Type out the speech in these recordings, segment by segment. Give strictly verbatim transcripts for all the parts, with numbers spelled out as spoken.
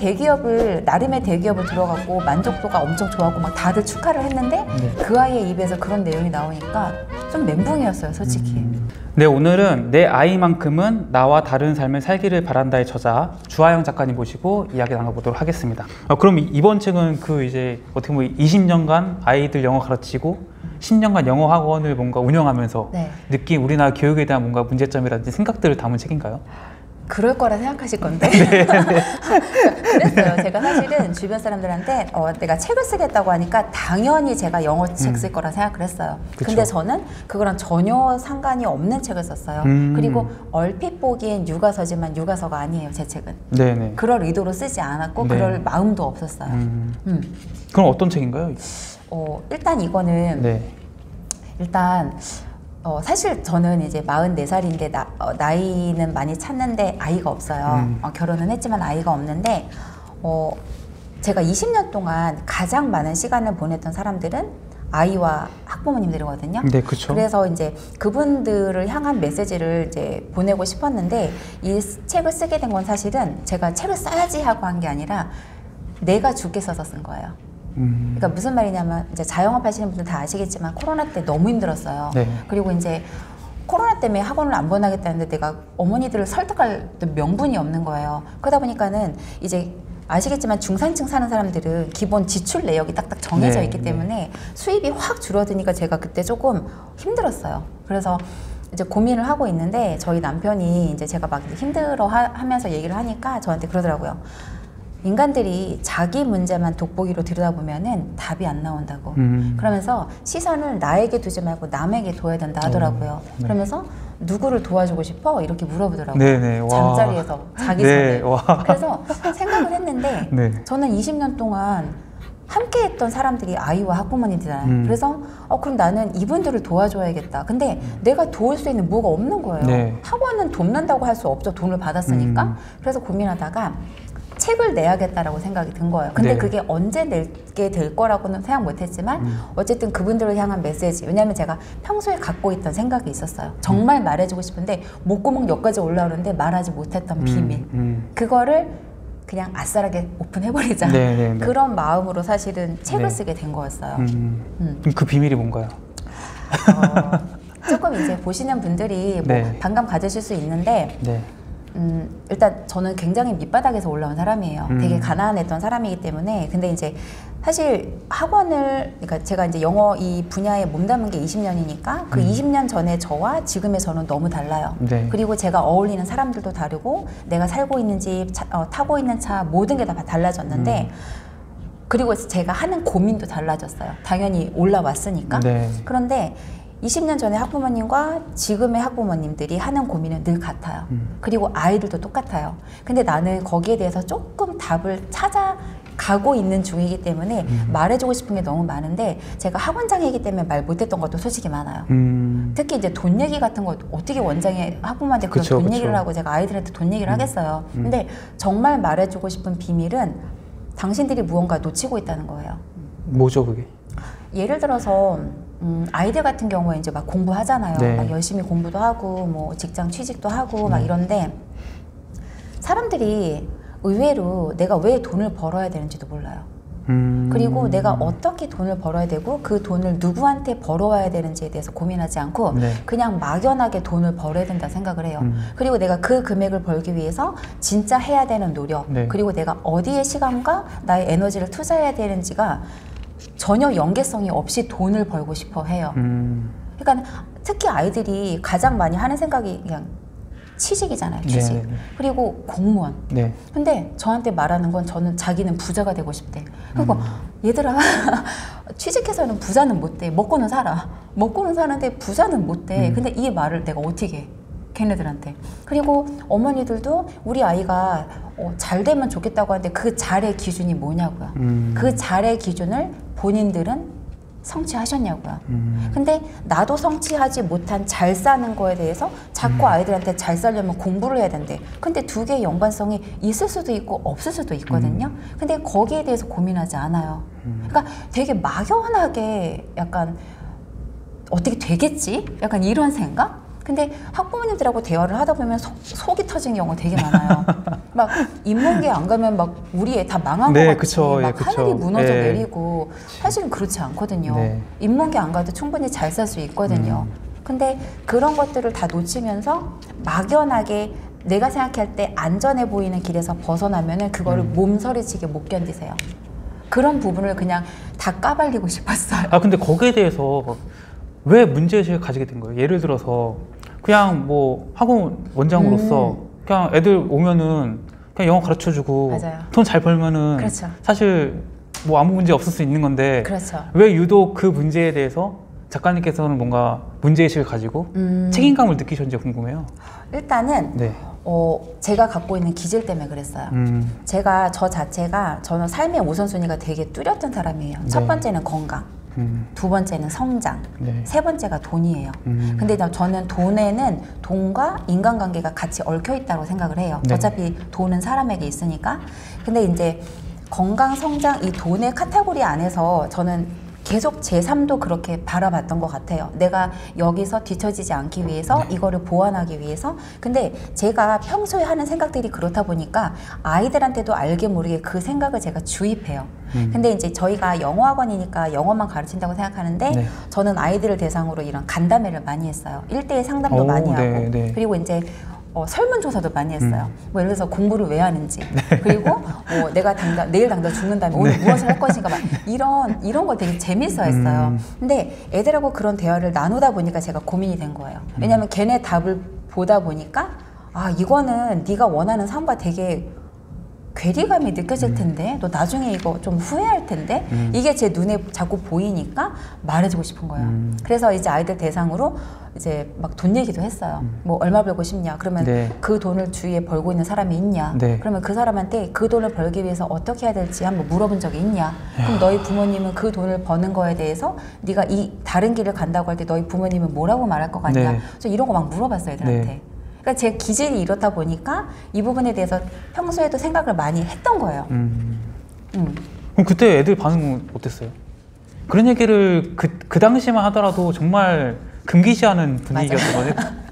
대기업을 나름의 대기업을 들어갔고 만족도가 엄청 좋았고 막 다들 축하를 했는데 네. 그 아이의 입에서 그런 내용이 나오니까 좀 멘붕이었어요, 솔직히. 음. 네, 오늘은 내 아이만큼은 나와 다른 삶을 살기를 바란다의 저자 주하영 작가님 모시고 이야기 나눠보도록 하겠습니다. 아, 그럼 이번 책은 그 이제 어떻게 보면 이십 년간 아이들 영어 가르치고 십 년간 영어 학원을 뭔가 운영하면서 네. 느낀 우리나라 교육에 대한 뭔가 문제점이라든지 생각들을 담은 책인가요? 그럴 거라 생각하실 건데 네, 네. 그랬어요. 제가 사실은 주변 사람들한테 어, 내가 책을 쓰겠다고 하니까 당연히 제가 영어 책 쓸 음. 거라 생각을 했어요. 그쵸. 근데 저는 그거랑 전혀 상관이 없는 책을 썼어요. 음. 그리고 얼핏 보기엔 육아서지만 육아서가 아니에요, 제 책은. 네네. 그럴 의도로 쓰지 않았고 네. 그럴 마음도 없었어요. 음. 음. 그럼 어떤 책인가요? 어, 일단 이거는 네. 일단 어, 사실 저는 이제 마흔네 살인데 나, 어, 나이는 많이 찼는데 아이가 없어요. 음. 어, 결혼은 했지만 아이가 없는데 어, 제가 이십 년 동안 가장 많은 시간을 보냈던 사람들은 아이와 학부모님들이거든요. 네, 그렇죠. 그래서 이제 그분들을 향한 메시지를 이제 보내고 싶었는데 이 책을 쓰게 된 건 사실은 제가 책을 써야지 하고 한 게 아니라 내가 죽게 써서 쓴 거예요. 음. 그러니까 무슨 말이냐면 이제 자영업 하시는 분들 다 아시겠지만 코로나 때 너무 힘들었어요. 네. 그리고 이제 코로나 때문에 학원을 안 보내겠다는데 내가 어머니들을 설득할 명분이 없는 거예요. 그러다 보니까는 이제 아시겠지만 중산층 사는 사람들은 기본 지출 내역이 딱딱 정해져 네. 있기 때문에 네. 수입이 확 줄어드니까 제가 그때 조금 힘들었어요. 그래서 이제 고민을 하고 있는데 저희 남편이 이제 제가 막 힘들어 하, 하면서 얘기를 하니까 저한테 그러더라고요. 인간들이 자기 문제만 돋보기로 들여다보면은 답이 안 나온다고. 음. 그러면서 시선을 나에게 두지 말고 남에게 둬야 된다 하더라고요. 오, 네. 그러면서 누구를 도와주고 싶어? 이렇게 물어보더라고요. 네네, 잠자리에서 자기 네, 전에. 그래서 생각을 했는데 네. 저는 이십 년 동안 함께 했던 사람들이 아이와 학부모님들이잖아요. 음. 그래서 어 그럼 나는 이분들을 도와줘야겠다. 근데 음. 내가 도울 수 있는 뭐가 없는 거예요. 네. 학원은 돕는다고 할 수 없죠. 돈을 받았으니까. 음. 그래서 고민하다가 책을 내야겠다라고 생각이 든 거예요. 근데 네. 그게 언제 내게 될 거라고는 생각 못했지만 음. 어쨌든 그분들을 향한 메시지. 왜냐하면 제가 평소에 갖고 있던 생각이 있었어요. 정말 음. 말해주고 싶은데 목구멍 여기까지 올라오는데 말하지 못했던 음. 비밀. 음. 그거를 그냥 아싸라게 오픈해버리자. 네네네. 그런 마음으로 사실은 책을 네. 쓰게 된 거였어요. 음. 음. 그 비밀이 뭔가요? 어, 조금 이제 보시는 분들이 뭐 네. 반감 가지실 수 있는데 네. 음, 일단 저는 굉장히 밑바닥에서 올라온 사람이에요. 음. 되게 가난했던 사람이기 때문에. 근데 이제 사실 학원을, 그러니까 제가 이제 영어 이 분야에 몸담은 게 이십 년이니까 그 음. 이십 년 전에 저와 지금의 저는 너무 달라요. 네. 그리고 제가 어울리는 사람들도 다르고 내가 살고 있는 집, 차, 어, 타고 있는 차 모든 게 다 달라졌는데 음. 그리고 제가 하는 고민도 달라졌어요. 당연히 올라왔으니까. 네. 그런데 이십 년 전에 학부모님과 지금의 학부모님들이 하는 고민은 늘 같아요. 음. 그리고 아이들도 똑같아요. 근데 나는 거기에 대해서 조금 답을 찾아가고 있는 중이기 때문에 음. 말해주고 싶은 게 너무 많은데 제가 학원장이기 때문에 말 못했던 것도 솔직히 많아요. 음. 특히 이제 돈 얘기 같은 거 어떻게 원장이 학부모한테 그런 그쵸, 돈 그쵸. 얘기를 하고 제가 아이들한테 돈 얘기를 음. 하겠어요. 음. 근데 정말 말해주고 싶은 비밀은 당신들이 무언가 놓치고 있다는 거예요. 뭐죠 그게? 예를 들어서 음, 아이들 같은 경우에 이제 막 공부하잖아요. 네. 막 열심히 공부도 하고 뭐 직장 취직도 하고 막 네. 이런데 사람들이 의외로 내가 왜 돈을 벌어야 되는지도 몰라요. 음... 그리고 내가 어떻게 돈을 벌어야 되고 그 돈을 누구한테 벌어와야 되는지에 대해서 고민하지 않고 네. 그냥 막연하게 돈을 벌어야 된다 생각을 해요. 음... 그리고 내가 그 금액을 벌기 위해서 진짜 해야 되는 노력 네. 그리고 내가 어디에 시간과 나의 에너지를 투자해야 되는지가 전혀 연계성이 없이 돈을 벌고 싶어 해요. 음. 그러니까 특히 아이들이 가장 많이 하는 생각이 그냥 취직이잖아요. 취직. 네, 네. 그리고 공무원. 네. 근데 저한테 말하는 건 저는 자기는 부자가 되고 싶대. 그리고 음. 얘들아 취직해서는 부자는 못 돼. 먹고는 살아. 먹고는 사는데 부자는 못 돼. 음. 근데 이 말을 내가 어떻게 해? 걔네들한테. 그리고 어머니들도 우리 아이가 어, 잘 되면 좋겠다고 하는데 그 잘의 기준이 뭐냐고요. 음. 그 잘의 기준을 본인들은 성취하셨냐고요. 음. 근데 나도 성취하지 못한 잘 사는 거에 대해서 자꾸 음. 아이들한테 잘 살려면 공부를 해야 된대. 근데 두 개의 연관성이 있을 수도 있고 없을 수도 있거든요. 음. 근데 거기에 대해서 고민하지 않아요. 음. 그러니까 되게 막연하게 약간 어떻게 되겠지? 약간 이런 생각? 근데 학부모님들하고 대화를 하다 보면 속, 속이 터지는 경우가 되게 많아요. 막 인문계 안 가면 막 우리 애 다 망한 네, 것 같이 그쵸, 막 예, 그쵸. 하늘이 무너져 예. 내리고 사실은 그렇지 않거든요. 네. 인문계 안 가도 충분히 잘 살 수 있거든요. 음. 근데 그런 것들을 다 놓치면서 막연하게 내가 생각할 때 안전해 보이는 길에서 벗어나면은 그거를 음. 몸서리치게 못 견디세요. 그런 부분을 그냥 다 까발리고 싶었어요. 아 근데 거기에 대해서 왜 문제의식을 가지게 된 거예요? 예를 들어서 그냥 뭐 학원 원장으로서 음. 그냥 애들 오면은 그냥 영어 가르쳐주고 맞아요. 돈 잘 벌면은 그렇죠. 사실 뭐 아무 문제 없을 수 있는 건데 그렇죠. 왜 유독 그 문제에 대해서 작가님께서는 뭔가 문제의식을 가지고 음. 책임감을 느끼셨는지 궁금해요. 일단은 네. 어, 제가 갖고 있는 기질 때문에 그랬어요. 음. 제가 저 자체가 저는 삶의 우선순위가 되게 뚜렷한 사람이에요. 네. 첫 번째는 건강, 음. 두 번째는 성장, 네. 세 번째가 돈이에요. 음. 근데 저는 돈에는 돈과 인간관계가 같이 얽혀 있다고 생각을 해요. 네. 어차피 돈은 사람에게 있으니까. 근데 이제 건강, 성장, 이 돈의 카테고리 안에서 저는 계속 제 삶도 그렇게 바라봤던 것 같아요. 내가 여기서 뒤처지지 않기 위해서, 네. 이거를 보완하기 위해서. 근데 제가 평소에 하는 생각들이 그렇다 보니까 아이들한테도 알게 모르게 그 생각을 제가 주입해요. 음. 근데 이제 저희가 영어학원이니까 영어만 가르친다고 생각하는데 네. 저는 아이들을 대상으로 이런 간담회를 많이 했어요. 일대일 상담도 오, 많이 하고 네, 네. 그리고 이제 어, 설문조사도 많이 했어요. 음. 뭐 예를 들어서 공부를 왜 하는지, 그리고 뭐 내가 당장 내일 당장 죽는다면 오늘 네. 무엇을 할 것인가, 막 이런 이런 거 되게 재밌어했어요. 음. 근데 애들하고 그런 대화를 나누다 보니까 제가 고민이 된 거예요. 왜냐하면 걔네 답을 보다 보니까 아 이거는 네가 원하는 삶과 되게 괴리감이 느껴질 텐데 너 나중에 이거 좀 후회할 텐데 음. 이게 제 눈에 자꾸 보이니까 말해주고 싶은 거예요. 음. 그래서 이제 아이들 대상으로 이제 막 돈 얘기도 했어요. 음. 뭐 얼마 벌고 싶냐? 그러면 네. 그 돈을 주위에 벌고 있는 사람이 있냐? 네. 그러면 그 사람한테 그 돈을 벌기 위해서 어떻게 해야 될지 한번 물어본 적이 있냐? 그럼 너희 부모님은 그 돈을 버는 거에 대해서 네가 이 다른 길을 간다고 할 때 너희 부모님은 뭐라고 말할 것 같냐? 네. 저 이런 거 막 물어봤어요, 애들한테. 네. 그러니까 제 기질이 이렇다 보니까 이 부분에 대해서 평소에도 생각을 많이 했던 거예요. 음. 음. 그럼 그때 애들 반응은 어땠어요? 그런 얘기를 그, 그 당시만 하더라도 정말 금기시하는 분위기였던 거예요.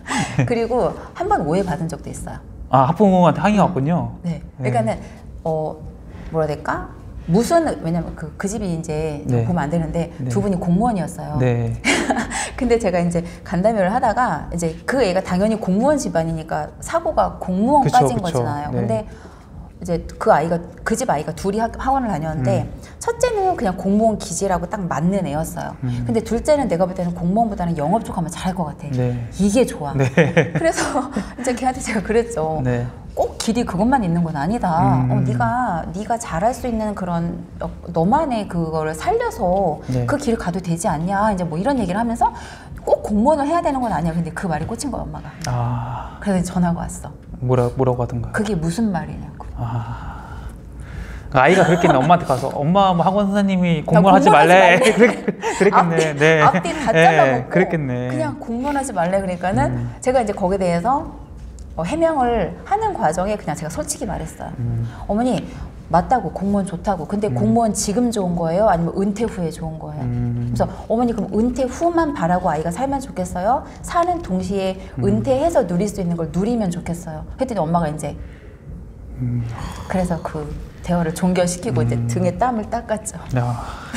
그리고 한 번 오해받은 적도 있어요. 아, 학부모한테 항의가 왔군요. 네. 그러니까는 어 뭐라 해야 될까? 무슨 왜냐면 그, 그 집이 이제 네. 보면 안 되는데 네. 두 분이 공무원이었어요. 네. 근데 제가 이제 간담회를 하다가 이제 그 애가 당연히 공무원 집안이니까 사고가 공무원까지인 그쵸, 그쵸. 거잖아요. 네. 근데 이제 그 아이가 그 집 아이가 둘이 학, 학원을 다녔는데 음. 첫째는 그냥 공무원 기질하고 딱 맞는 애였어요. 음. 근데 둘째는 내가 볼 때는 공무원보다는 영업 쪽 하면 잘할 것 같아. 네. 이게 좋아. 네. 그래서 이제 걔한테 제가 그랬죠. 네. 꼭 길이 그것만 있는 건 아니다. 음. 어, 네가 네가 잘할 수 있는 그런 어, 너만의 그거를 살려서 네. 그 길을 가도 되지 않냐. 이제 뭐 이런 얘기를 하면서 꼭 공무원을 해야 되는 건 아니야. 근데 그 말이 꽂힌 거야, 엄마가. 아, 그래서 전화가 왔어. 뭐라, 뭐라고 하던가요? 그게 무슨 말이냐고. 아. 아이가 그랬겠네. 엄마한테 가서 엄마 뭐 학원 선생님이 공무원 나 하지 공무원 말래. 하지 말래. 그랬겠네. 앞뒤, 네. 앞뒤 다 네, 잘라먹고 그랬겠네. 그냥 공무원하지 말래 그러니까는 음. 제가 이제 거기에 대해서 어, 해명을 하는 과정에 그냥 제가 솔직히 말했어요. 음. 어머니 맞다고 공무원 좋다고. 근데 음. 공무원 지금 좋은 거예요? 아니면 은퇴 후에 좋은 거예요? 음. 그래서 어머니 그럼 은퇴 후만 바라고 아이가 살면 좋겠어요? 사는 동시에 음. 은퇴해서 누릴 수 있는 걸 누리면 좋겠어요? 했더니 엄마가 이제 음. 그래서 그 대화를 종결시키고 음. 이제 등에 땀을 닦았죠. 야.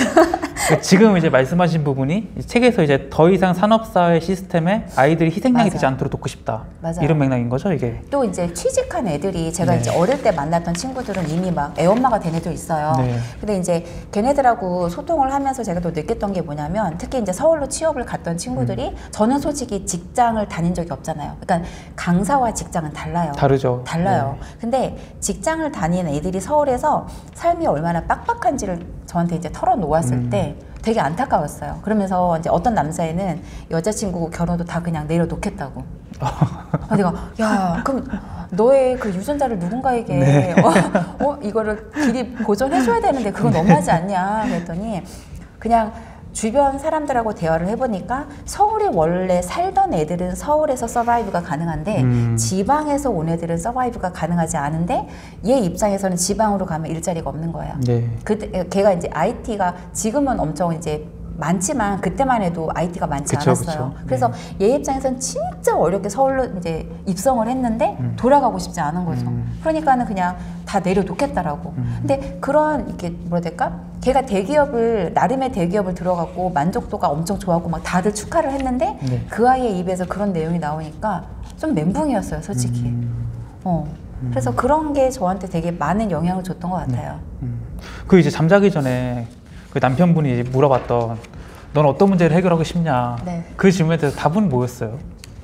지금 이제 말씀하신 부분이 책에서 이제 더 이상 산업사회 시스템에 아이들이 희생양이 맞아요. 되지 않도록 돕고 싶다. 맞아요. 이런 맥락인 거죠, 이게? 또 이제 취직한 애들이 제가 네. 이제 어릴 때 만났던 친구들은 이미 막 애엄마가 된 애도 있어요. 네. 근데 이제 걔네들하고 소통을 하면서 제가 또 느꼈던 게 뭐냐면 특히 이제 서울로 취업을 갔던 친구들이 음. 저는 솔직히 직장을 다닌 적이 없잖아요. 그러니까 강사와 직장은 달라요. 다르죠. 달라요. 네. 근데 직장을 다니는 애들이 서울에서 삶이 얼마나 빡빡한지를 저한테 이제 털어놓았을 음. 때 되게 안타까웠어요. 그러면서 이제 어떤 남자애는 여자친구 결혼도 다 그냥 내려놓겠다고. 아, 내가 야 그럼 너의 그 유전자를 누군가에게 네. 어, 어 이거를 길이 보존해줘야 되는데 그건 너무하지 않냐 그랬더니 그냥 주변 사람들하고 대화를 해보니까 서울에 원래 살던 애들은 서울에서 서바이브가 가능한데 음. 지방에서 온 애들은 서바이브가 가능하지 않은데 얘 입장에서는 지방으로 가면 일자리가 없는 거예요. 네. 그 걔가 이제 아이티가 지금은 엄청 이제 많지만 그때만 해도 아이티가 많지 그쵸, 않았어요. 그쵸. 그래서 네. 얘 입장에선 진짜 어렵게 서울로 이제 입성을 했는데 음. 돌아가고 싶지 않은 거죠. 음. 그러니까는 그냥 다 내려놓겠다라고. 음. 근데 그런 이렇게 뭐라 해야 될까? 걔가 대기업을 나름의 대기업을 들어갔고 만족도가 엄청 좋았고 막 다들 축하를 했는데 네. 그 아이의 입에서 그런 내용이 나오니까 좀 멘붕이었어요, 솔직히. 음. 어. 그래서 그런 게 저한테 되게 많은 영향을 줬던 것 같아요. 네. 음. 그 이제 잠자기 전에 그 남편분이 이제 물어봤던 넌 어떤 문제를 해결하고 싶냐. 네. 그 질문에 대해서 답은 뭐였어요?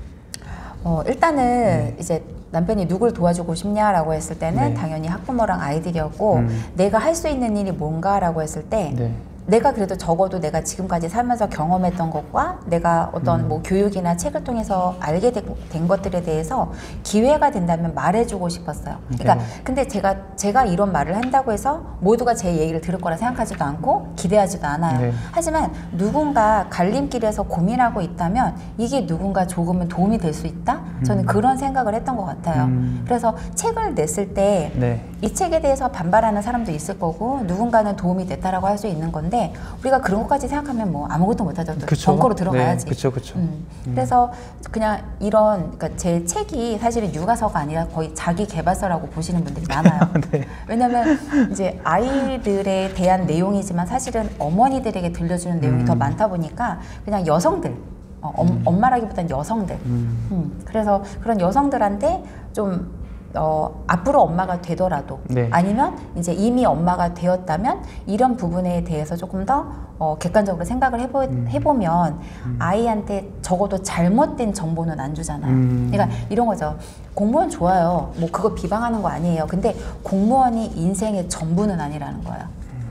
어, 일단은 네. 이제 남편이 누굴 도와주고 싶냐라고 했을 때는 네. 당연히 학부모랑 아이들이었고 음. 내가 할 수 있는 일이 뭔가라고 했을 때 네. 내가 그래도 적어도 내가 지금까지 살면서 경험했던 것과 내가 어떤 음. 뭐 교육이나 책을 통해서 알게 된, 된 것들에 대해서 기회가 된다면 말해주고 싶었어요. 그러니까 네. 근데 제가 제가 이런 말을 한다고 해서 모두가 제 얘기를 들을 거라 생각하지도 않고 기대하지도 않아요. 네. 하지만 누군가 갈림길에서 고민하고 있다면 이게 누군가 조금은 도움이 될 수 있다? 저는 음. 그런 생각을 했던 것 같아요. 음. 그래서 책을 냈을 때 네. 이 책에 대해서 반발하는 사람도 있을 거고 누군가는 도움이 됐다라고 할 수 있는 건데 우리가 그런 것까지 생각하면 뭐 아무것도 못하죠. 또 그쵸. 벙커로 들어가야지. 네. 그쵸, 그쵸. 음. 음. 그래서 그냥 이런 그러니까 제 책이 사실은 육아서가 아니라 거의 자기 개발서라고 보시는 분들이 많아요. 네. 왜냐면 이제 아이들에 대한 내용이지만 사실은 어머니들에게 들려주는 내용이 음. 더 많다 보니까 그냥 여성들 어, 엄, 음. 엄마라기보단 여성들 음. 음, 그래서 그런 여성들한테 좀 어, 앞으로 엄마가 되더라도 네. 아니면 이제 이미 엄마가 되었다면 이런 부분에 대해서 조금 더 어, 객관적으로 생각을 해보, 음. 해보면 음. 아이한테 적어도 잘못된 정보는 안 주잖아요. 음. 그러니까 이런 거죠. 공무원 좋아요. 뭐 그거 비방하는 거 아니에요. 근데 공무원이 인생의 전부는 아니라는 거예요.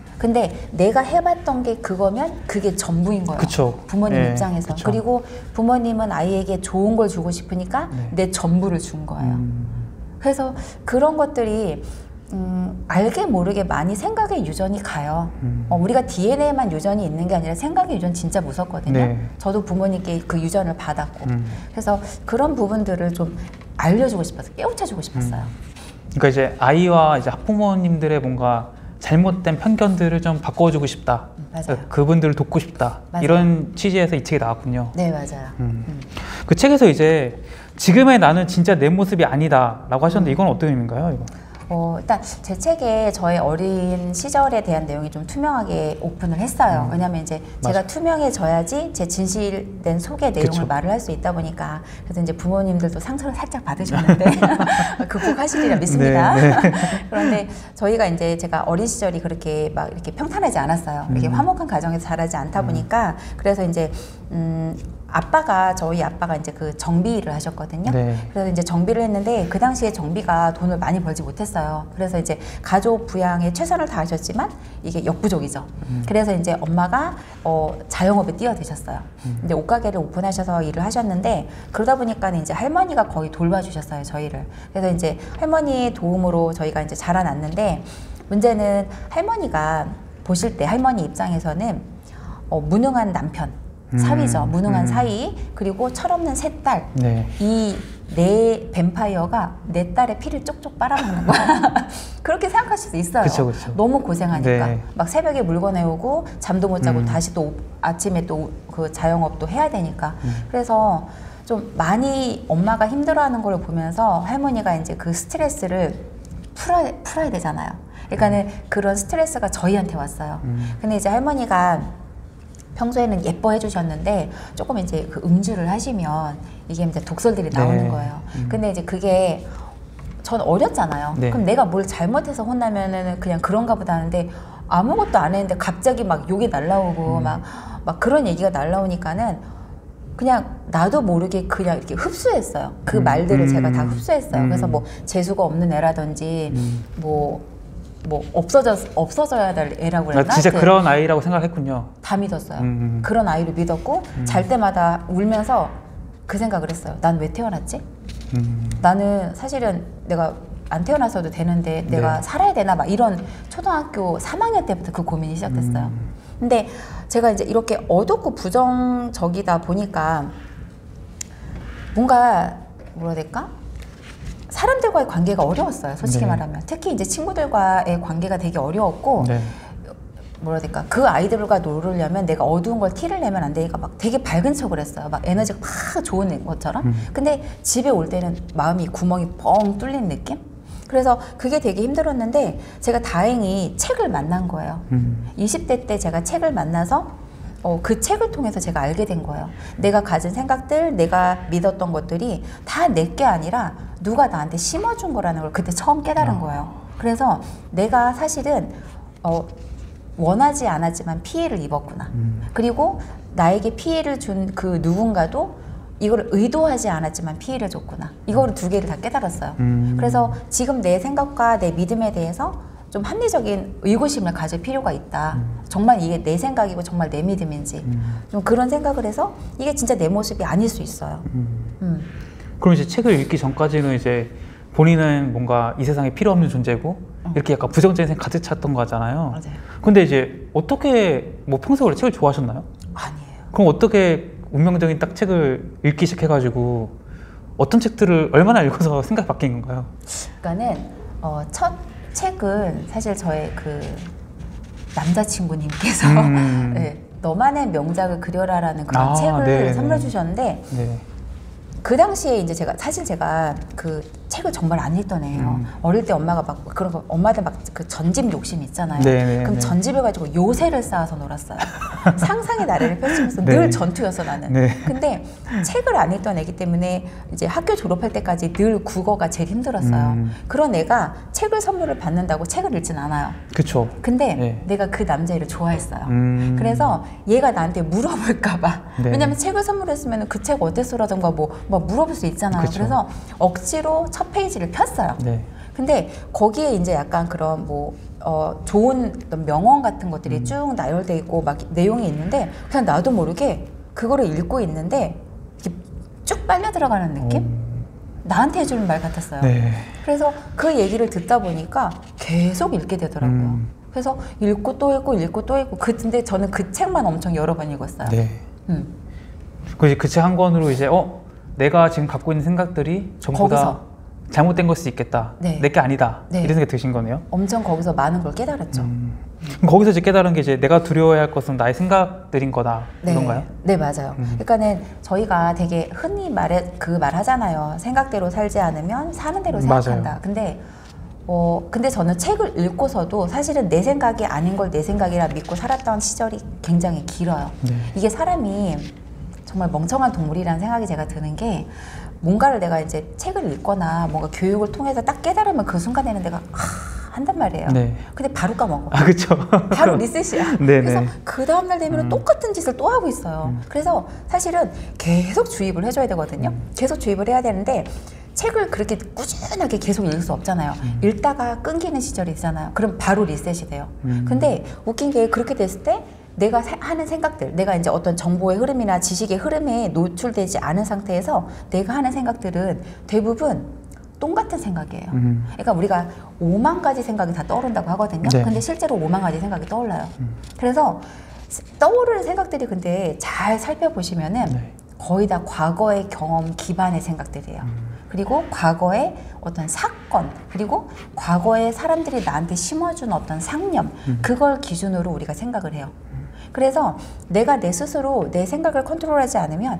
근데 내가 해봤던 게 그거면 그게 전부인 거예요. 그쵸. 부모님 네, 입장에서. 그쵸. 그리고 부모님은 아이에게 좋은 걸 주고 싶으니까 네. 내 전부를 준 거예요. 음. 그래서 그런 것들이 음, 알게 모르게 많이 생각의 유전이 가요. 음. 어, 우리가 디엔에이만 유전이 있는 게 아니라 생각의 유전 진짜 무섭거든요. 네. 저도 부모님께 그 유전을 받았고. 음. 그래서 그런 부분들을 좀 알려주고 싶었어요. 깨우쳐주고 싶었어요. 그러니까 이제 아이와 이제 학부모님들의 뭔가 잘못된 편견들을 좀 바꿔주고 싶다. 맞아요. 그러니까 그분들을 돕고 싶다. 맞아요. 이런 취지에서 이 책이 나왔군요. 네, 맞아요. 음. 음. 그 책에서 이제 지금의 나는 진짜 내 모습이 아니다라고 하셨는데 이건 어떤 의미인가요? 이거? 어, 일단 제 책에 저의 어린 시절에 대한 내용이 좀 투명하게 오픈을 했어요. 음. 왜냐면 이제 맞아. 제가 투명해져야지 제 진실된 속의 내용을 그쵸. 말을 할 수 있다 보니까 그래서 이제 부모님들도 상처를 살짝 받으셨는데 극복하시리라 믿습니다. 네, 네. 그런데 저희가 이제 제가 어린 시절이 그렇게 막 이렇게 평탄하지 않았어요. 이렇게 음. 화목한 가정에서 자라지 않다 보니까 그래서 이제 음, 아빠가 저희 아빠가 이제 그 정비 일을 하셨거든요. 네. 그래서 이제 정비를 했는데 그 당시에 정비가 돈을 많이 벌지 못했어요. 그래서 이제 가족 부양에 최선을 다하셨지만 이게 역부족이죠. 음. 그래서 이제 엄마가 어, 자영업에 뛰어드셨어요. 음. 근데 옷가게를 오픈하셔서 일을 하셨는데 그러다 보니까 이제 할머니가 거의 돌봐주셨어요, 저희를. 그래서 이제 할머니의 도움으로 저희가 이제 자라났는데 문제는 할머니가 보실 때 할머니 입장에서는 어, 무능한 남편. 사위죠. 음, 무능한 음. 사위 그리고 철없는 세 딸. 네. 이 내 뱀파이어가 내 딸의 피를 쪽쪽 빨아먹는 거야. 그렇게 생각할 수도 있어요. 그쵸, 그쵸. 너무 고생하니까. 네. 막 새벽에 물건 해오고 잠도 못 자고 음. 다시 또 아침에 또 그 자영업도 해야 되니까. 음. 그래서 좀 많이 엄마가 힘들어하는 걸 보면서 할머니가 이제 그 스트레스를 풀어야, 풀어야 되잖아요. 그러니까는 그런 스트레스가 저희한테 왔어요. 음. 근데 이제 할머니가 평소에는 예뻐해 주셨는데 조금 이제 그 음주를 하시면 이게 이제 독설들이 나오는 네. 거예요. 음. 근데 이제 그게 전 어렸잖아요. 네. 그럼 내가 뭘 잘못해서 혼나면은 그냥 그런가 보다 하는데 아무것도 안 했는데 갑자기 막 욕이 날라오고 음. 막, 막 그런 얘기가 날라오니까는 그냥 나도 모르게 그냥 이렇게 흡수했어요. 그 음. 말들을 제가 다 음. 흡수했어요. 음. 그래서 뭐 재수가 없는 애라든지 음. 뭐 뭐 없어져 없어져야 될 애라고 나 그랬나? 진짜 그 그런 아이라고 생각했군요. 다 믿었어요. 음. 그런 아이를 믿었고 음. 잘 때마다 울면서 그 생각을 했어요. 난 왜 태어났지? 음. 나는 사실은 내가 안 태어났어도 되는데 내가 네. 살아야 되나 막 이런 초등학교 삼 학년 때부터 그 고민이 시작됐어요. 음. 근데 제가 이제 이렇게 어둡고 부정적이다 보니까 뭔가 뭐라 해야 될까? 사람들과의 관계가 어려웠어요. 솔직히 네. 말하면. 특히 이제 친구들과의 관계가 되게 어려웠고 네. 뭐라 해야 될까, 그 아이들과 놀으려면 내가 어두운 걸 티를 내면 안 되니까 막 되게 밝은 척을 했어요. 막 에너지가 막 좋은 것처럼. 음. 근데 집에 올 때는 마음이 구멍이 뻥 뚫린 느낌? 그래서 그게 되게 힘들었는데 제가 다행히 책을 만난 거예요. 음. 이십 대 때 제가 책을 만나서 어, 그 책을 통해서 제가 알게 된 거예요. 내가 가진 생각들, 내가 믿었던 것들이 다 내 게 아니라 누가 나한테 심어준 거라는 걸 그때 처음 깨달은 거예요. 그래서 내가 사실은 어, 원하지 않았지만 피해를 입었구나. 음. 그리고 나에게 피해를 준 그 누군가도 이걸 의도하지 않았지만 피해를 줬구나. 이거를 두 개를 다 깨달았어요. 음. 그래서 지금 내 생각과 내 믿음에 대해서 좀 합리적인 의구심을 가질 필요가 있다. 음. 정말 이게 내 생각이고 정말 내 믿음인지 음. 좀 그런 생각을 해서 이게 진짜 내 모습이 아닐 수 있어요. 음. 음. 그럼 이제 책을 읽기 전까지는 이제 본인은 뭔가 이 세상에 필요 없는 존재고 어. 이렇게 약간 부정적인 생각 가득 찼던 거잖아요. 맞아요. 근데 이제 어떻게 뭐 평소에 원래 책을 좋아하셨나요? 아니에요. 그럼 어떻게 운명적인 딱 책을 읽기 시작해가지고 어떤 책들을 얼마나 읽어서 생각이 바뀐 건가요? 그러니까는 어, 첫 책은 사실 저의 그 남자친구님께서 음. 네, 너만의 명작을 그려라라는 그런 아, 책을 네, 선물해 네. 주셨는데 네. 그 당시에 이제 제가 사실 제가 그 책을 정말 안 읽던 애예요. 음. 어릴 때 엄마가 막 그런 거 엄마들 막 그 전집 욕심 있잖아요. 네네, 그럼 네. 전집을 가지고 요새를 쌓아서 놀았어요. 상상의 나래를 펼치면서 네. 늘 전투였어 나는. 네. 근데 책을 안 읽던 애기 때문에 이제 학교 졸업할 때까지 늘 국어가 제일 힘들었어요. 음. 그런 애가 책을 선물을 받는다고 책을 읽진 않아요. 그쵸. 근데 네. 내가 그 남자애를 좋아했어요. 음. 그래서 얘가 나한테 물어볼까봐. 네. 왜냐면 책을 선물했으면 그 책 어땠어라던가 뭐, 뭐 물어볼 수 있잖아요. 그쵸. 그래서 억지로 첫 페이지를 폈어요. 네. 근데 거기에 이제 약간 그런 뭐 어, 좋은 어떤 명언 같은 것들이 음. 쭉 나열돼 있고 막 내용이 있는데 그냥 나도 모르게 그거를 읽고 있는데 이렇게 쭉 빨려 들어가는 느낌? 음. 나한테 해주는 말 같았어요. 네. 그래서 그 얘기를 듣다 보니까 계속 읽게 되더라고요. 음. 그래서 읽고 또 읽고 읽고 또 읽고 근데 저는 그 책만 엄청 여러 번 읽었어요. 네. 음. 그 책 한 권으로 이제 어 내가 지금 갖고 있는 생각들이 전부 거기서. 다 잘못된 걸 수 있겠다. 네. 내 게 아니다. 네. 이런 생각이 드신 거네요. 엄청 거기서 많은 걸 깨달았죠. 음. 그럼 거기서 이제 깨달은 게 이제 내가 두려워해야 할 것은 나의 생각들인 거다. 네. 그런가요? 네, 맞아요. 음. 그러니까는 저희가 되게 흔히 말해 그 말 하잖아요. 생각대로 살지 않으면 사는 대로 생각한다. 맞아요. 근데 어 근데 저는 책을 읽고서도 사실은 내 생각이 아닌 걸 내 생각이라 믿고 살았던 시절이 굉장히 길어요. 네. 이게 사람이 정말 멍청한 동물이라는 생각이 제가 드는 게 뭔가를 내가 이제 책을 읽거나 뭔가 교육을 통해서 딱 깨달으면 그 순간에는 내가 아, 한단 말이에요. 네. 근데 바로 까먹어. 아, 그렇죠. 바로 리셋이야. 네네. 그래서 그 다음날 되면 음. 똑같은 짓을 또 하고 있어요. 음. 그래서 사실은 계속 주입을 해줘야 되거든요. 음. 계속 주입을 해야 되는데 책을 그렇게 꾸준하게 계속 읽을 수 없잖아요. 음. 읽다가 끊기는 시절이 있잖아요. 그럼 바로 리셋이 돼요. 음. 근데 웃긴 게 그렇게 됐을 때 내가 사, 하는 생각들, 내가 이제 어떤 정보의 흐름이나 지식의 흐름에 노출되지 않은 상태에서 내가 하는 생각들은 대부분 똑같은 생각이에요. 음. 그러니까 우리가 오만 가지 생각이 다 떠오른다고 하거든요. 네. 근데 실제로 오만 가지 생각이 떠올라요. 음. 그래서 떠오르는 생각들이 근데 잘 살펴보시면은 네. 거의 다 과거의 경험 기반의 생각들이에요. 음. 그리고 과거의 어떤 사건, 그리고 과거에 사람들이 나한테 심어준 어떤 상념, 음. 그걸 기준으로 우리가 생각을 해요. 그래서 내가 내 스스로 내 생각을 컨트롤하지 않으면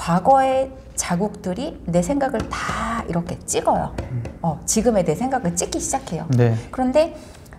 과거의 자국들이 내 생각을 다 이렇게 찍어요. 음. 어, 지금의 내 생각을 찍기 시작해요. 네. 그런데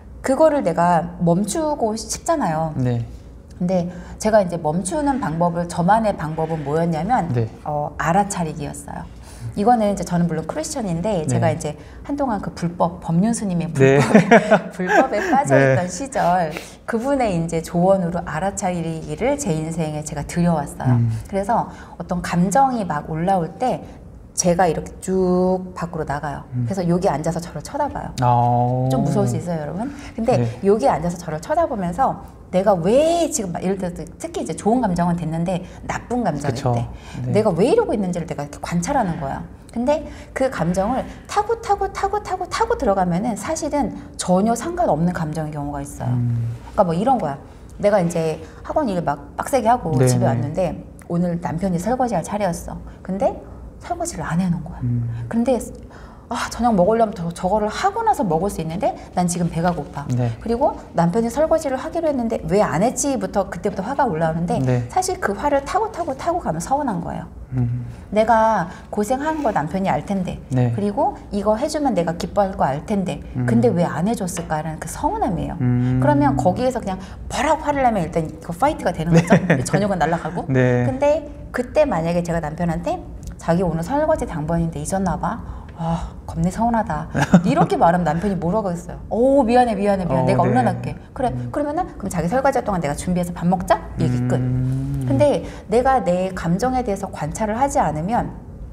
그거를 내가 멈추고 싶잖아요. 네. 근데 제가 이제 멈추는 방법을, 저만의 방법은 뭐였냐면 네. 어, 알아차리기였어요. 이거는 이제 저는 물론 크리스천인데 네. 제가 이제 한동안 그 불법 법륜 스님의 불법에, 네. 불법에 빠져있던 네. 시절 그분의 이제 조언으로 알아차리기를 제 인생에 제가 들여왔어요. 음. 그래서 어떤 감정이 막 올라올 때 제가 이렇게 쭉 밖으로 나가요. 음. 그래서 여기 앉아서 저를 쳐다봐요. 아. 좀 무서울 수 있어요, 여러분. 근데 네. 여기 앉아서 저를 쳐다보면서 내가 왜 지금 막 예를 들어서 특히 이제 좋은 감정은 됐는데 나쁜 감정일 그쵸. 때 네. 내가 왜 이러고 있는지를 내가 이렇게 관찰하는 거야. 근데 그 감정을 타고 타고 타고 타고 타고 들어가면은 사실은 전혀 상관없는 감정의 경우가 있어요. 음. 그러니까 뭐 이런 거야. 내가 이제 학원 일 막 빡세게 하고 네, 집에 네. 왔는데 오늘 남편이 설거지할 차례였어. 근데 설거지를 안 해놓은 거야. 음. 근데 아 저녁 먹으려면 저, 저거를 하고 나서 먹을 수 있는데 난 지금 배가 고파. 네. 그리고 남편이 설거지를 하기로 했는데 왜 안 했지부터 그때부터 화가 올라오는데 네. 사실 그 화를 타고 타고 타고 가면 서운한 거예요. 음. 내가 고생하는 거 남편이 알 텐데 네. 그리고 이거 해주면 내가 기뻐할 거 알 텐데 음. 근데 왜 안 해줬을까라는 그 서운함이에요. 음. 그러면 거기에서 그냥 버락 화를 내면 일단 그 파이트가 되는 거죠. 네. 저녁은 날아가고. 네. 근데 그때 만약에 제가 남편한테 자기 오늘 설거지 당번인데 잊었나 봐. 아 겁내 서운하다 이렇게 말하면 남편이 뭐라고 했어요. 오 미안해 미안해 미안해 어, 내가 네. 얼른 할게. 그래 음. 그러면은 그럼 자기 설거지 할 동안 내가 준비해서 밥 먹자 얘기 끝. 음. 근데 내가 내 감정에 대해서 관찰을 하지 않으면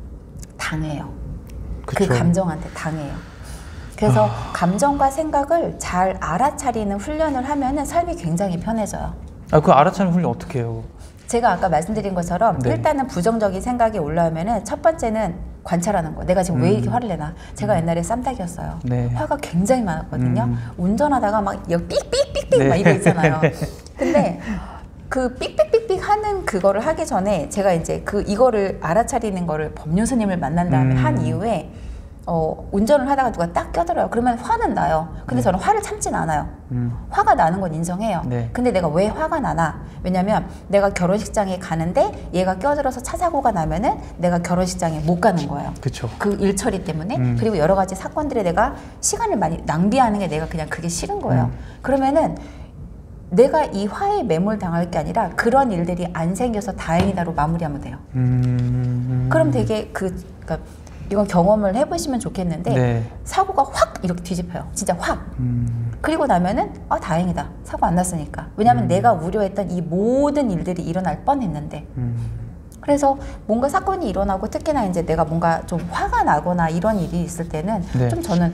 당해요. 그쵸. 그 감정한테 당해요. 그래서 아. 감정과 생각을 잘 알아차리는 훈련을 하면은 삶이 굉장히 편해져요. 아, 그 알아차리는 훈련 어떻게 해요? 제가 아까 말씀드린 것처럼 네. 일단은 부정적인 생각이 올라오면은 첫 번째는 관찰하는 거. 내가 지금 음. 왜 이렇게 화를 내나? 제가 음. 옛날에 쌈닭이었어요. 네. 화가 굉장히 많았거든요. 음. 운전하다가 막 삑삑삑삑 네. 막 이거 있잖아요. 근데 그 삑삑삑삑 하는 그거를 하기 전에 제가 이제 그 이거를 알아차리는 거를 법륜 스님을 만난 다음에 음. 한 이후에 어, 운전을 하다가 누가 딱 껴들어요. 그러면 화는 나요. 근데 네. 저는 화를 참진 않아요. 음. 화가 나는 건 인정해요. 네. 근데 내가 왜 화가 나나? 왜냐면 내가 결혼식장에 가는데 얘가 껴들어서 차 사고가 나면은 내가 결혼식장에 못 가는 거예요. 그쵸. 그 일 처리 때문에. 음. 그리고 여러 가지 사건들에 내가 시간을 많이 낭비하는 게 내가 그냥 그게 싫은 거예요. 음. 그러면은 내가 이 화에 매몰당할 게 아니라 그런 일들이 안 생겨서 다행이다로 마무리하면 돼요. 음. 그럼 되게 그 그러니까 이건 경험을 해보시면 좋겠는데 네. 사고가 확 이렇게 뒤집혀요. 진짜 확. 음. 그리고 나면은 아 다행이다. 사고 안 났으니까. 왜냐하면 음. 내가 우려했던 이 모든 일들이 일어날 뻔했는데. 음. 그래서 뭔가 사건이 일어나고 특히나 이제 내가 뭔가 좀 화가 나거나 이런 일이 있을 때는 네. 좀 저는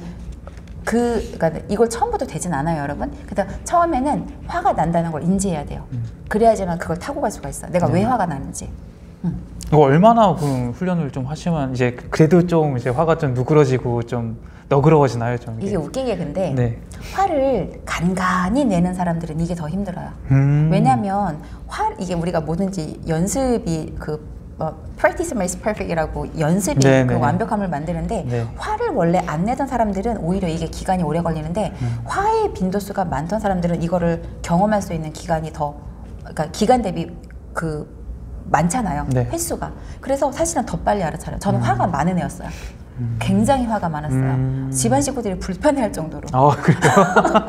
그 그러니까 이걸 처음부터 되진 않아요, 여러분. 그래서 처음에는 화가 난다는 걸 인지해야 돼요. 음. 그래야지만 그걸 타고 갈 수가 있어요. 내가 네. 왜 화가 나는지. 음. 이거 얼마나 그 훈련을 좀 하시면 이제 그래도 좀 이제 화가 좀 누그러지고 좀 너그러워지나요, 좀 이게, 이게 웃긴 게 근데 네. 화를 간간히 내는 사람들은 이게 더 힘들어요. 음. 왜냐하면 화 이게 우리가 뭐든지 연습이 그 뭐, practice makes perfect이라고 연습이 그 완벽함을 만드는데 네. 화를 원래 안 내던 사람들은 오히려 이게 기간이 오래 걸리는데 음. 화의 빈도수가 많던 사람들은 이거를 경험할 수 있는 기간이 더 그러니까 기간 대비 그 많잖아요. 네. 횟수가. 그래서 사실은 더 빨리 알아차려요. 저는 음. 화가 많은 애였어요. 음. 굉장히 화가 많았어요. 음. 집안 식구들이 불편해할 정도로. 아, 그래요?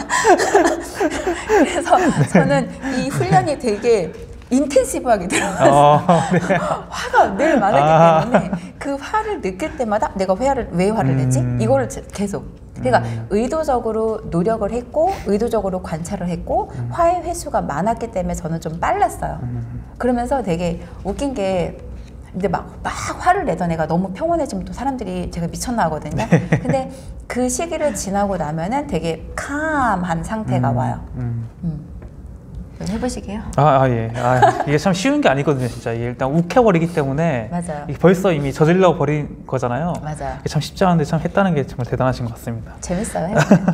그래서 네. 저는 이 훈련이 되게 인텐시브하게 들어갔어요. 어, 네. 화가 늘 많았기 아. 때문에 그 화를 느낄 때마다 내가 화를, 왜 화를 내지? 음. 이거를 계속. 그러니까 음. 의도적으로 노력을 했고 의도적으로 관찰을 했고 음. 화의 횟수가 많았기 때문에 저는 좀 빨랐어요. 음. 그러면서 되게 웃긴 게 근데 막, 막 화를 내던 애가 너무 평온해지면 또 사람들이 제가 미쳤나 하거든요. 근데 그 시기를 지나고 나면은 되게 캄한 상태가 음. 와요. 음. 음. 해보시게요? 아, 아 예. 아, 이게 참 쉬운 게 아니거든요, 진짜. 이게 일단 욱해버리기 때문에 맞아요. 이게 벌써 이미 저질러 버린 거잖아요. 맞아요. 이게 참 쉽지 않은데 참 했다는 게 정말 대단하신 것 같습니다. 재밌어요.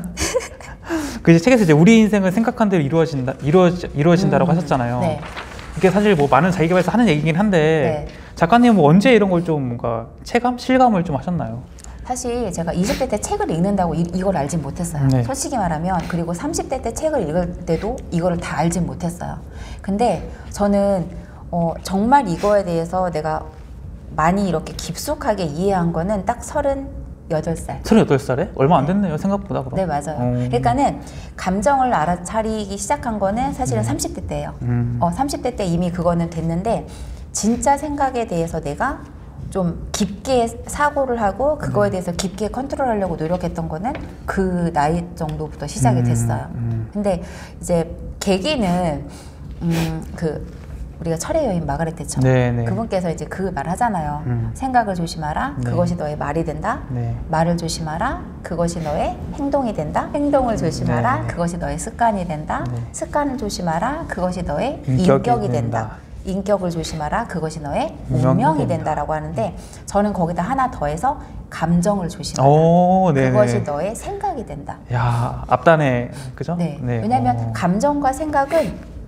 그 이제 책에서 이제 우리 인생은 생각한 대로 이루어진다, 이루어 이루어진다라고 음, 하셨잖아요. 네. 이게 사실 뭐 많은 자기개발에서 하는 얘기긴 한데 네. 작가님은 뭐 언제 이런 걸 좀 뭔가 체감, 실감을 좀 하셨나요? 사실 제가 이십 대 때 책을 읽는다고 이, 이걸 알진 못했어요. 네. 솔직히 말하면. 그리고 삼십 대 때 책을 읽을 때도 이거를 다 알진 못했어요. 근데 저는 어, 정말 이거에 대해서 내가 많이 이렇게 깊숙하게 이해한 거는 딱 서른여덟 살. 서른여덟 살에? 얼마 안 됐네요, 생각보다. 그럼. 네, 맞아요. 음. 그러니까는 감정을 알아차리기 시작한 거는 사실은 음. 삼십 대 때예요. 음. 어, 삼십 대 때 이미 그거는 됐는데 진짜 생각에 대해서 내가 좀 깊게 사고를 하고 그거에 대해서 깊게 컨트롤하려고 노력했던 거는 그 나이 정도부터 시작이 됐어요. 음, 음. 근데 이제 계기는 음, 그 우리가 철의 여인 마가렛 대처 네네. 그분께서 이제 그 말 하잖아요. 음. 생각을 조심하라. 네. 그것이 너의 말이 된다. 네. 말을 조심하라. 그것이 너의 행동이 된다. 행동을 조심하라. 네네. 그것이 너의 습관이 된다. 네. 습관을 조심하라. 그것이 너의 인격이, 인격이 된다. 된다. 인격을 조심하라. 그것이 너의 운명이 된다라고 하는데 저는 거기다 하나 더해서 감정을 조심하라. 오, 그것이 너의 생각이 된다. 야, 앞단에 그죠? 네. 네. 왜냐하면 오. 감정과 생각은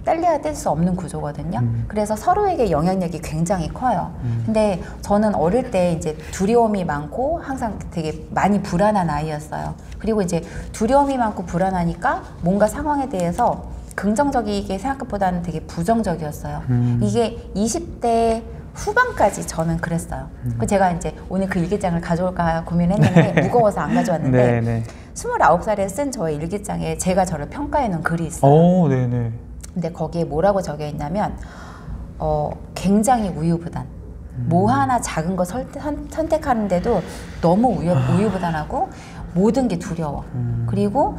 뗄래야 뗄 수 없는 구조거든요. 음. 그래서 서로에게 영향력이 굉장히 커요. 음. 근데 저는 어릴 때 이제 두려움이 많고 항상 되게 많이 불안한 아이였어요. 그리고 이제 두려움이 많고 불안하니까 뭔가 상황에 대해서 긍정적이게 생각한 것보다는 되게 부정적이었어요. 음. 이게 이십 대 후반까지 저는 그랬어요. 음. 제가 이제 오늘 그 일기장을 가져올까 고민했는데 네. 무거워서 안 가져왔는데 네, 네. 스물아홉 살에 쓴 저의 일기장에 제가 저를 평가해 놓은 글이 있어요. 오, 네, 네. 근데 거기에 뭐라고 적혀 있냐면 어, 굉장히 우유부단. 음. 뭐 하나 작은 거 선, 선, 선택하는데도 너무 우유, 우유부단하고 모든 게 두려워. 음. 그리고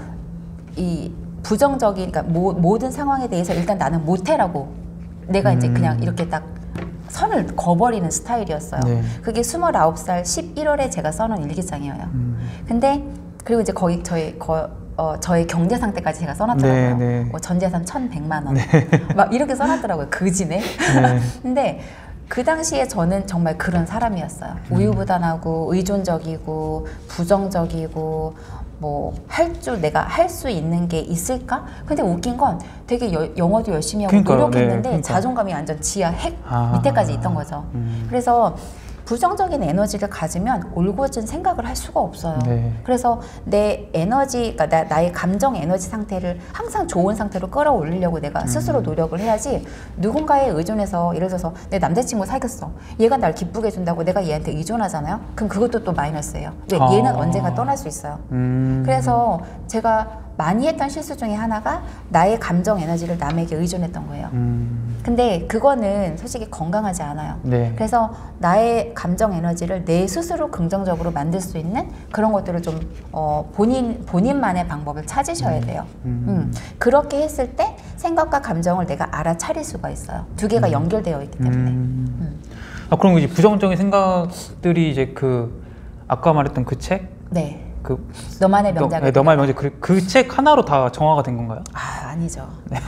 이 부정적인, 그러니까 모, 모든 상황에 대해서 일단 나는 못해라고 내가 이제 음. 그냥 이렇게 딱 선을 그어버리는 스타일이었어요. 네. 그게 스물아홉 살 십일월에 제가 써놓은 일기장이에요. 음. 근데 그리고 이제 거기 저희 거, 어, 저의 경제 상태까지 제가 써놨더라고요. 네, 네. 뭐 전 재산 천백만 원. 막 이렇게 써놨더라고요. 그지네. 네. 근데 그 당시에 저는 정말 그런 사람이었어요. 음. 우유부단하고 의존적이고 부정적이고 뭐 할 줄 내가 할 수 있는 게 있을까? 근데 웃긴 건 되게 여, 영어도 열심히 하고 그러니까요. 노력했는데 네, 그러니까. 자존감이 완전 지하 핵 아. 밑에까지 있던 거죠. 음. 그래서 부정적인 에너지를 가지면 올곧은 생각을 할 수가 없어요. 네. 그래서 내 에너지, 그러니까 나, 나의 감정 에너지 상태를 항상 좋은 상태로 끌어올리려고 내가 음. 스스로 노력을 해야지 누군가에 의존해서 예를 들어서 내 남자친구 사귀었어. 얘가 날 기쁘게 해준다고 내가 얘한테 의존하잖아요. 그럼 그것도 또 마이너스예요. 왜? 아. 얘는 언젠가 떠날 수 있어요. 음. 그래서 제가 많이 했던 실수 중에 하나가 나의 감정 에너지를 남에게 의존했던 거예요. 음. 근데 그거는 솔직히 건강하지 않아요. 네. 그래서 나의 감정 에너지를 내 스스로 긍정적으로 만들 수 있는 그런 것들을 좀 어, 본인, 본인만의 방법을 찾으셔야 돼요. 음. 음. 그렇게 했을 때 생각과 감정을 내가 알아차릴 수가 있어요. 두 개가 음. 연결되어 있기 때문에. 음. 음. 아, 그럼 이제 부정적인 생각들이 이제 그 아까 말했던 그 책? 네. 그 너만의 너, 명작을 네, 너만의 명작 그, 그 책 하나로 다 정화가 된 건가요? 아, 아니죠. 네.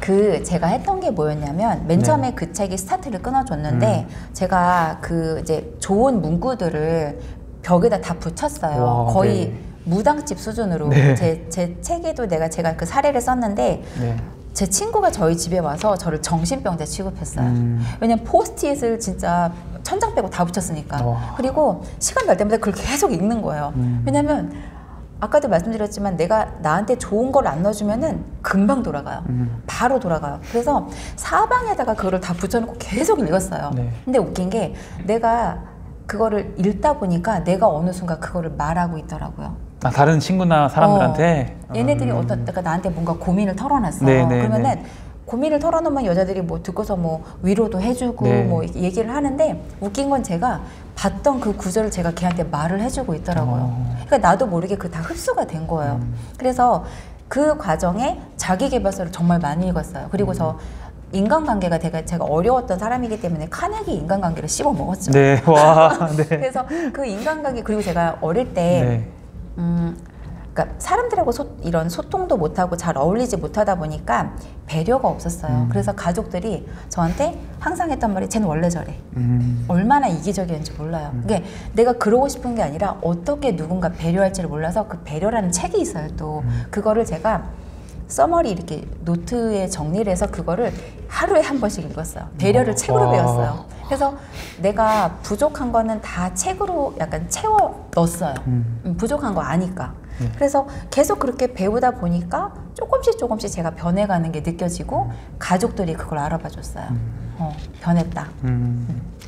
그 제가 했던 게 뭐였냐면 맨 네. 처음에 그 책이 스타트를 끊어줬는데 음. 제가 그 이제 좋은 문구들을 벽에다 다 붙였어요. 와, 거의 네. 무당집 수준으로. 네. 제, 제 책에도 내가 제가 그 사례를 썼는데 네. 제 친구가 저희 집에 와서 저를 정신병자 취급했어요. 음. 왜냐면 포스트잇을 진짜 천장 빼고 다 붙였으니까. 와. 그리고 시간 날 때마다 그걸 계속 읽는 거예요. 음. 왜냐면 아까도 말씀드렸지만 내가 나한테 좋은 걸 안 넣어주면은 금방 돌아가요. 음. 바로 돌아가요. 그래서 사방에다가 그거를 다 붙여놓고 계속 읽었어요. 네. 근데 웃긴 게 내가 그거를 읽다 보니까 내가 어느 순간 그거를 말하고 있더라고요. 아, 다른 친구나 사람들한테? 어, 얘네들이 음. 어떤, 그러니까 나한테 뭔가 고민을 털어놨어. 네, 네, 그러면은 네. 고민을 털어놓으면 여자들이 뭐 듣고서 뭐 위로도 해주고 네. 뭐 얘기를 하는데 웃긴 건 제가 봤던 그 구절을 제가 걔한테 말을 해주고 있더라고요. 어. 그러니까 나도 모르게 그 다 흡수가 된 거예요. 음. 그래서 그 과정에 자기계발서를 정말 많이 읽었어요. 그리고서 음. 인간관계가 제가, 제가 어려웠던 사람이기 때문에 카네기 인간관계를 씹어 먹었죠. 네, 와, 네. 그래서 그 인간관계, 그리고 제가 어릴 때 네. 음, 그러니까 사람들하고 소, 이런 소통도 못하고 잘 어울리지 못하다 보니까 배려가 없었어요. 음. 그래서 가족들이 저한테 항상 했던 말이 쟤는 원래 저래. 음. 얼마나 이기적이었는지 몰라요. 음. 그게 내가 그러고 싶은 게 아니라 어떻게 누군가 배려할지를 몰라서 그 배려라는 책이 있어요. 또 음. 그거를 제가 써머리 이렇게 노트에 정리를 해서 그거를 하루에 한 번씩 읽었어요. 배려를 오. 책으로 와. 배웠어요. 그래서 내가 부족한 거는 다 책으로 약간 채워 넣었어요. 음. 음, 부족한 거 아니까. 네. 그래서 계속 그렇게 배우다 보니까 조금씩 조금씩 제가 변해가는 게 느껴지고 가족들이 그걸 알아봐 줬어요. 음. 어, 변했다. 음.